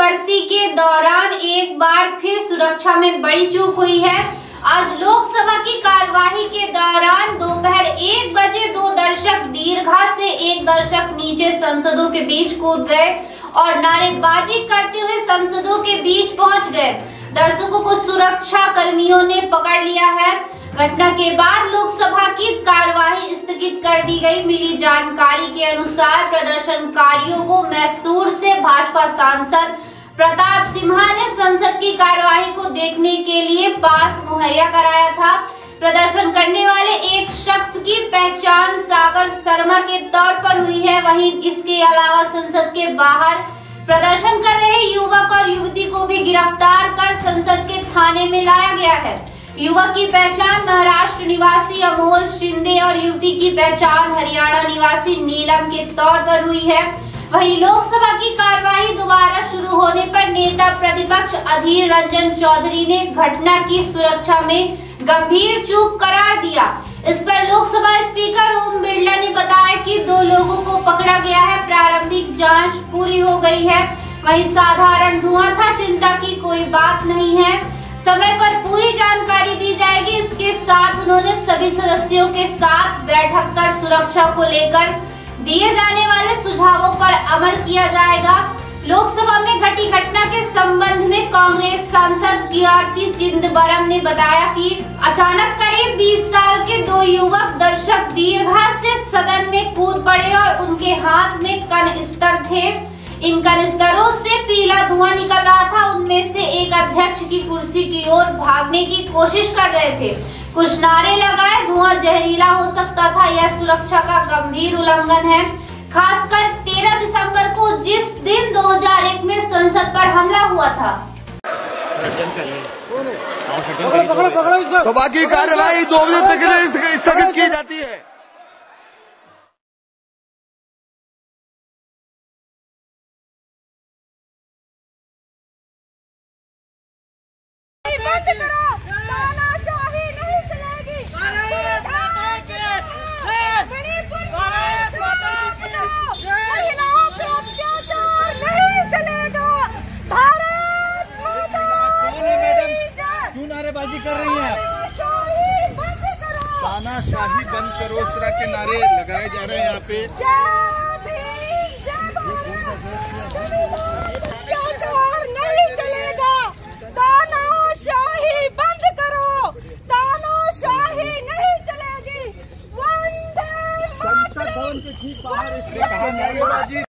बरसी के दौरान एक बार फिर सुरक्षा में बड़ी चूक हुई है। आज लोकसभा की कार्यवाही के दौरान दोपहर 1 बजे 2 दर्शक दीर्घा से 1 दर्शक नीचे सांसदों के बीच कूद गए और नारेबाजी करते हुए सांसदों के बीच पहुंच गए। दर्शकों को सुरक्षा कर्मियों ने पकड़ लिया है। घटना के बाद लोकसभा की कार्यवाही स्थगित कर दी गई। मिली जानकारी के अनुसार प्रदर्शनकारियों को मैसूर से भाजपा सांसद प्रताप सिम्हा ने संसद की कार्यवाही को देखने के लिए पास मुहैया कराया था। प्रदर्शन करने वाले एक शख्स की पहचान सागर शर्मा के तौर पर हुई है। वहीं इसके अलावा संसद के बाहर प्रदर्शन कर रहे युवक और युवती को भी गिरफ्तार कर संसद के थाने में लाया गया है। युवक की पहचान महाराष्ट्र निवासी अमोल शिंदे और युवती की पहचान हरियाणा निवासी नीलम के तौर पर हुई है। वहीं लोकसभा की कार्यवाही दोबारा शुरू होने पर नेता प्रतिपक्ष अधीर रंजन चौधरी ने घटना की सुरक्षा में गंभीर चूक करार दिया। इस पर लोकसभा स्पीकर ओम बिरला ने बताया कि 2 लोगों को पकड़ा गया है। प्रारंभिक जांच पूरी हो गई है। वहीं साधारण धुआं था, चिंता की कोई बात नहीं है। समय पर पूरी जानकारी दी जाएगी। इसके साथ उन्होंने सभी सदस्यों के साथ बैठक कर सुरक्षा को लेकर दिए जाने वाले सुझावों पर अमल किया जाएगा। लोकसभा में घटी घटना के संबंध में कांग्रेस सांसद कीर्ति चिदंबरम ने बताया कि अचानक करीब 20 साल के 2 युवक दर्शक दीर्घा से सदन में कूद पड़े और उनके हाथ में कनस्तर थे। इन कनस्तरों से पीला धुआं निकल रहा था। उनमें से एक अध्यक्ष की कुर्सी की ओर भागने की कोशिश कर रहे थे। कुछ नारे लगाए, धुआं जहरीला हो सकता था। यह सुरक्षा का गंभीर उल्लंघन है, खासकर 13 दिसंबर को जिस दिन 2001 में संसद पर हमला हुआ था। सभा की कार्यवाही 2 बजे तक स्थगित की जाती है। बंद करो, तानाशाही नहीं चलेगी। महिलाओं पे अत्याचार नहीं चलेगा। भारत माता की जय। क्यों नारेबाजी कर रही हैं? तानाशाही बंद करो, तानाशाही बंद करो, इस तरह के नारे लगाए जा रहे हैं यहाँ पे। अत्याचार नहीं चलेगा। तानाशाही बंद करो, तानाशाही नहीं चलेगी। वंदे मातरम। संसद भवन के ठीक बाहर इसने कहा नारेबाजी